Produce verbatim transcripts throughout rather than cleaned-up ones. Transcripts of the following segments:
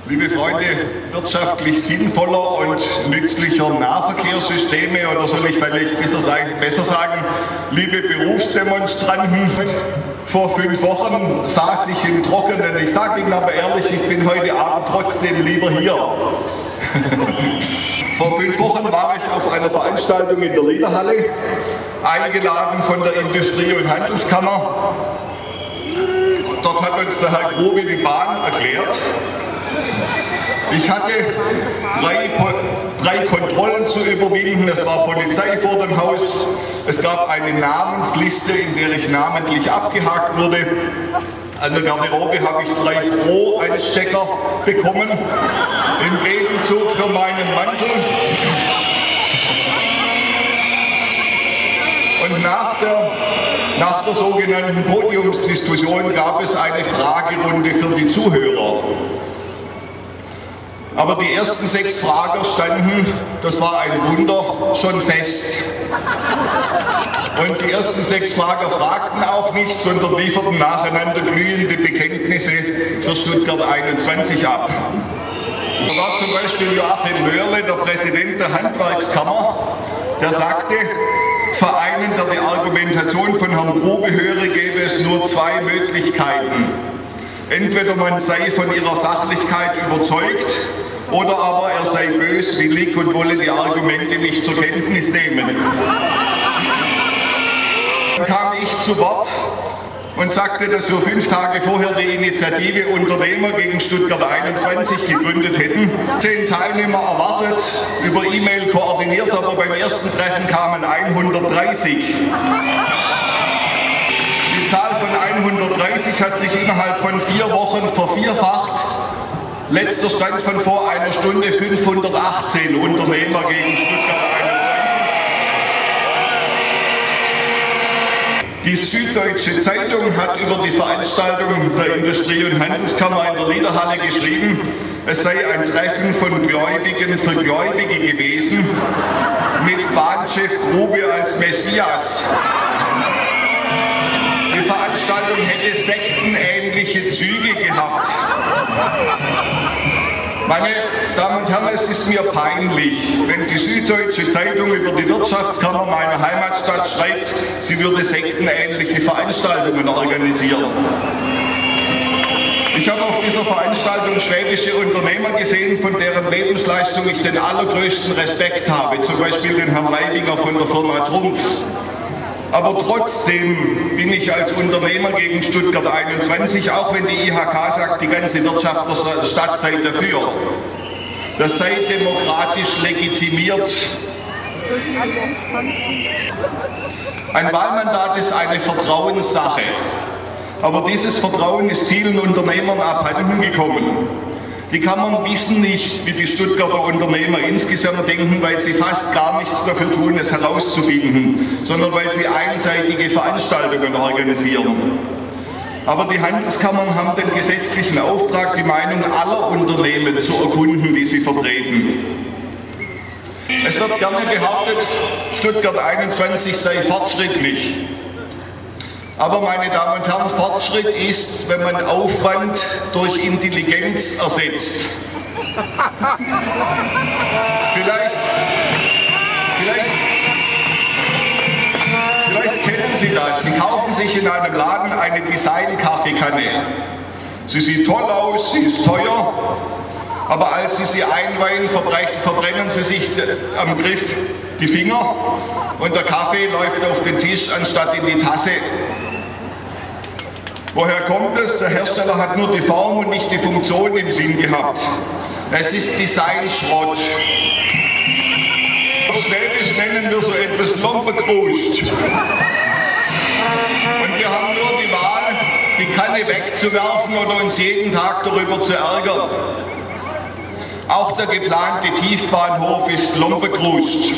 Liebe Freunde wirtschaftlich sinnvoller und nützlicher Nahverkehrssysteme, oder soll ich vielleicht besser sagen, liebe Berufsdemonstranten, vor fünf Wochen saß ich im Trockenen. Ich sage Ihnen aber ehrlich, ich bin heute Abend trotzdem lieber hier. Vor fünf Wochen war ich auf einer Veranstaltung in der Liederhalle, eingeladen von der Industrie- und Handelskammer. Dort hat uns der Herr Grube die Bahn erklärt. Ich hatte drei, drei Kontrollen zu überwinden. Es war Polizei vor dem Haus. Es gab eine Namensliste, in der ich namentlich abgehakt wurde. An der Garderobe habe ich drei Pro-Einstecker bekommen, im Gegenzug für meinen Mantel. Und nach der, nach der sogenannten Podiumsdiskussion gab es eine Fragerunde für die Zuhörer. Aber die ersten sechs Frager standen, das war ein Wunder, schon fest. Und die ersten sechs Frager fragten auch nicht, sondern lieferten nacheinander glühende Bekenntnisse für Stuttgart einundzwanzig ab. Da war zum Beispiel Joachim Mörle, der Präsident der Handwerkskammer, der sagte, Vereinen, der die Argumentation von Herrn Grube höre, gäbe es nur zwei Möglichkeiten. Entweder man sei von ihrer Sachlichkeit überzeugt, oder aber er sei böswillig und wolle die Argumente nicht zur Kenntnis nehmen. Dann kam ich zu Wort und sagte, dass wir fünf Tage vorher die Initiative Unternehmer gegen Stuttgart einundzwanzig gegründet hätten. Zehn Teilnehmer erwartet, über E-Mail koordiniert, aber beim ersten Treffen kamen hundertdreißig. Die Zahl von hundertdreißig hat sich innerhalb von vier Wochen vervierfacht. Letzter Stand von vor einer Stunde, fünfhundertachtzehn Unternehmer gegen Stuttgart einundzwanzig. Die Süddeutsche Zeitung hat über die Veranstaltung der Industrie- und Handelskammer in der Liederhalle geschrieben, es sei ein Treffen von Gläubigen für Gläubige gewesen, mit Bahnchef Grube als Messias. Die Veranstaltung hätte sektenähnliche Züge gehabt. Meine Damen und Herren, es ist mir peinlich, wenn die Süddeutsche Zeitung über die Wirtschaftskammer meiner Heimatstadt schreibt, sie würde sektenähnliche Veranstaltungen organisieren. Ich habe auf dieser Veranstaltung schwäbische Unternehmer gesehen, von deren Lebensleistung ich den allergrößten Respekt habe, zum Beispiel den Herrn Leibinger von der Firma Trumpf. Aber trotzdem bin ich als Unternehmer gegen Stuttgart einundzwanzig, auch wenn die I H K sagt, die ganze Wirtschaft der Stadt sei dafür. Das sei demokratisch legitimiert. Ein Wahlmandat ist eine Vertrauenssache. Aber dieses Vertrauen ist vielen Unternehmern abhanden gekommen. Die Kammern wissen nicht, wie die Stuttgarter Unternehmer insgesamt denken, weil sie fast gar nichts dafür tun, es herauszufinden, sondern weil sie einseitige Veranstaltungen organisieren. Aber die Handelskammern haben den gesetzlichen Auftrag, die Meinung aller Unternehmen zu erkunden, die sie vertreten. Es wird gerne behauptet, Stuttgart einundzwanzig sei fortschrittlich. Aber, meine Damen und Herren, Fortschritt ist, wenn man Aufwand durch Intelligenz ersetzt. Vielleicht, vielleicht, vielleicht kennen Sie das. Sie kaufen sich in einem Laden eine Design-Kaffeekanne. Sie sieht toll aus, sie ist teuer, aber als Sie sie einweihen, verbrennen Sie sich am Griff die Finger und der Kaffee läuft auf den Tisch anstatt in die Tasse. Woher kommt es? Der Hersteller hat nur die Form und nicht die Funktion im Sinn gehabt. Es ist Designschrott. Auf Schwäbisch nennen wir so etwas Lompekruscht. Und wir haben nur die Wahl, die Kanne wegzuwerfen oder uns jeden Tag darüber zu ärgern. Auch der geplante Tiefbahnhof ist Lompekruscht.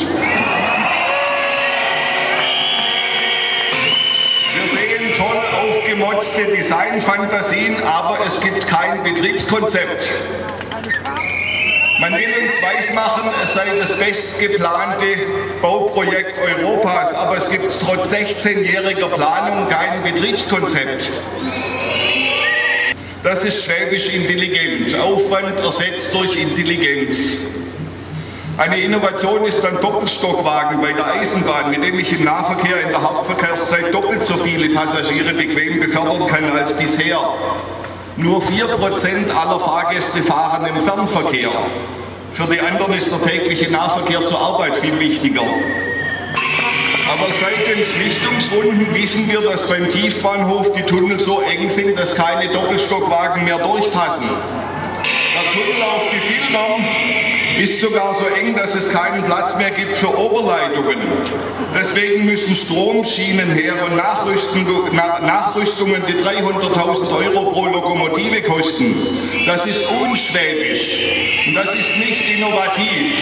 Aufgemotzte Designfantasien, aber es gibt kein Betriebskonzept. Man will uns weismachen, es sei das bestgeplante Bauprojekt Europas, aber es gibt trotz sechzehnjähriger Planung kein Betriebskonzept. Das ist schwäbisch intelligent. Aufwand ersetzt durch Intelligenz. Eine Innovation ist ein Doppelstockwagen bei der Eisenbahn, mit dem ich im Nahverkehr in der Hauptverkehrszeit doppelt so viele Passagiere bequem befördern kann als bisher. Nur vier Prozent aller Fahrgäste fahren im Fernverkehr. Für die anderen ist der tägliche Nahverkehr zur Arbeit viel wichtiger. Aber seit den Schlichtungsrunden wissen wir, dass beim Tiefbahnhof die Tunnel so eng sind, dass keine Doppelstockwagen mehr durchpassen. Der Tunnel auf die Fildern ist sogar so eng, dass es keinen Platz mehr gibt für Oberleitungen. Deswegen müssen Stromschienen her und Nachrüstungen, die dreihunderttausend Euro pro Lokomotive kosten. Das ist unschwäbisch und das ist nicht innovativ.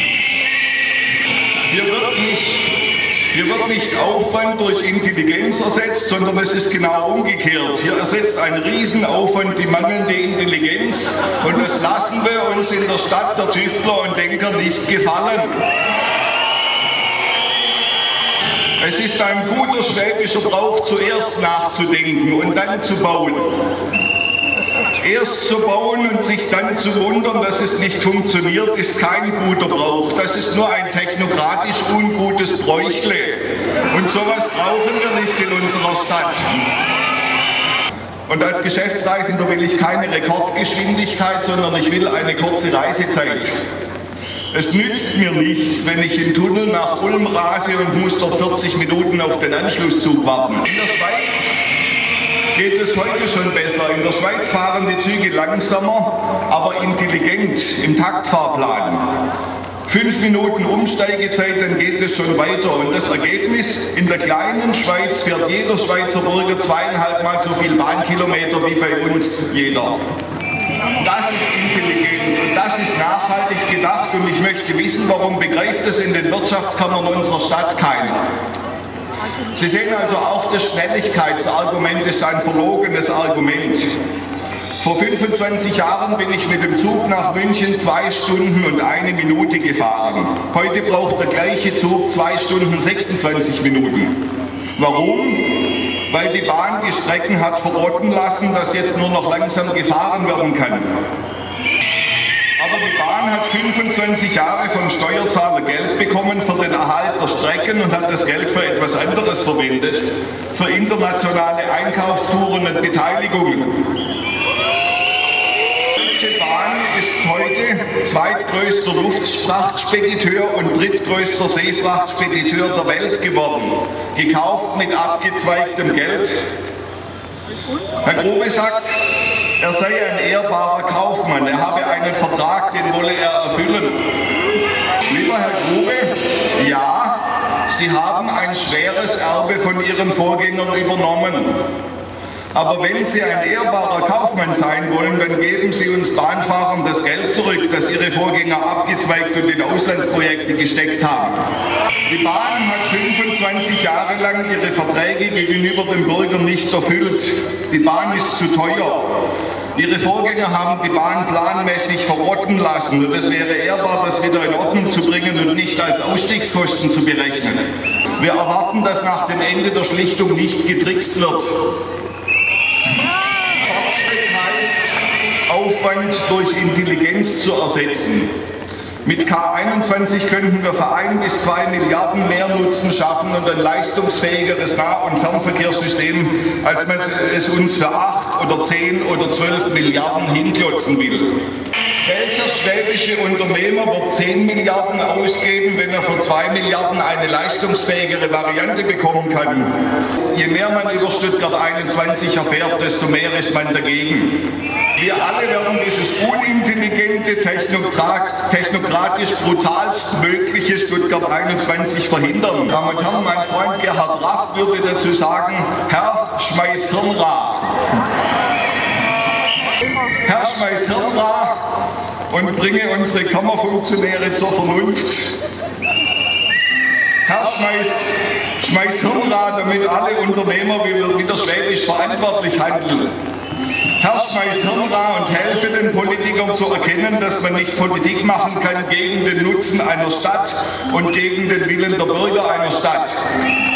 Hier wird nicht Hier wird nicht Aufwand durch Intelligenz ersetzt, sondern es ist genau umgekehrt. Hier ersetzt ein Riesenaufwand die mangelnde Intelligenz und das lassen wir uns in der Stadt der Tüftler und Denker nicht gefallen. Es ist ein guter schwäbischer Brauch, zuerst nachzudenken und dann zu bauen. Erst zu bauen und sich dann zu wundern, dass es nicht funktioniert, ist kein guter Brauch. Das ist nur ein technokratisch ungutes Bräuchle. Und sowas brauchen wir nicht in unserer Stadt. Und als Geschäftsreisender will ich keine Rekordgeschwindigkeit, sondern ich will eine kurze Reisezeit. Es nützt mir nichts, wenn ich im Tunnel nach Ulm rase und muss dort vierzig Minuten auf den Anschlusszug warten. In der Schweiz geht es heute schon besser. In der Schweiz fahren die Züge langsamer, aber intelligent im Taktfahrplan. Fünf Minuten Umsteigezeit, dann geht es schon weiter. Und das Ergebnis, in der kleinen Schweiz fährt jeder Schweizer Bürger zweieinhalb Mal so viel Bahnkilometer wie bei uns jeder. Das ist intelligent und das ist nachhaltig gedacht und ich möchte wissen, warum begreift es in den Wirtschaftskammern unserer Stadt keiner. Sie sehen also auch, das Schnelligkeitsargument ist ein verlogenes Argument. Vor fünfundzwanzig Jahren bin ich mit dem Zug nach München zwei Stunden und eine Minute gefahren. Heute braucht der gleiche Zug zwei Stunden sechsundzwanzig Minuten. Warum? Weil die Bahn die Strecken hat verrotten lassen, dass jetzt nur noch langsam gefahren werden kann. Aber die Bahn hat fünfundzwanzig Jahre vom Steuerzahler Geld bekommen für den Erhalt der Strecken und hat das Geld für etwas anderes verwendet, für internationale Einkaufstouren und Beteiligungen. Die Deutsche Bahn ist heute zweitgrößter Luftfrachtspediteur und drittgrößter Seefrachtspediteur der Welt geworden, gekauft mit abgezweigtem Geld. Herr Grube sagt, er sei ein ehrbarer Kaufmann, er habe einen Vertrag, den wolle er erfüllen. Lieber Herr Grube, ja, Sie haben ein schweres Erbe von Ihren Vorgängern übernommen. Aber wenn Sie ein ehrbarer Kaufmann sein wollen, dann geben Sie uns Bahnfahrern das Geld zurück, das Ihre Vorgänger abgezweigt und in Auslandsprojekte gesteckt haben. Die Bahn hat fünfundzwanzig Jahre lang ihre Verträge gegenüber den Bürgern nicht erfüllt. Die Bahn ist zu teuer. Ihre Vorgänger haben die Bahn planmäßig verrotten lassen und es wäre ehrbar, das wieder in Ordnung zu bringen und nicht als Ausstiegskosten zu berechnen. Wir erwarten, dass nach dem Ende der Schlichtung nicht getrickst wird. Fortschritt heißt, Aufwand durch Intelligenz zu ersetzen. Mit K einundzwanzig könnten wir für ein bis zwei Milliarden mehr Nutzen schaffen und ein leistungsfähigeres Nah- und Fernverkehrssystem, als man es uns für acht oder zehn oder zwölf Milliarden hinklotzen will. Welcher schwäbische Unternehmer wird zehn Milliarden ausgeben, wenn er für zwei Milliarden eine leistungsfähigere Variante bekommen kann? Je mehr man über Stuttgart einundzwanzig erfährt, desto mehr ist man dagegen. Wir alle werden dieses unintelligente, technokratisch brutalst mögliche Stuttgart einundzwanzig verhindern. Damen und Herren, mein Freund Gerhard Raff würde dazu sagen, Herr, schmeiß Hirnrad. Herr, schmeiß Hirnrad und bringe unsere Kammerfunktionäre zur Vernunft. Herr, schmeiß, schmeiß Hirnrad, damit alle Unternehmer wieder schwäbisch verantwortlich handeln. Herr, schmeiß Hirnrad und helfe den Politikern zu erkennen, dass man nicht Politik machen kann gegen den Nutzen einer Stadt und gegen den Willen der Bürger einer Stadt.